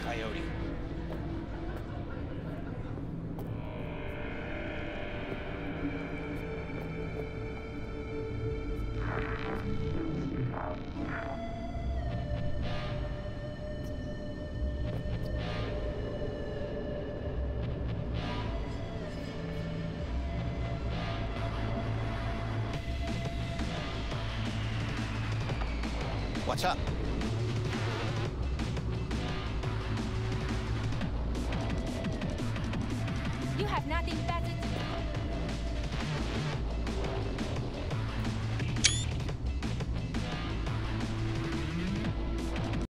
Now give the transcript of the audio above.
Coyote. Watch out. You have nothing better to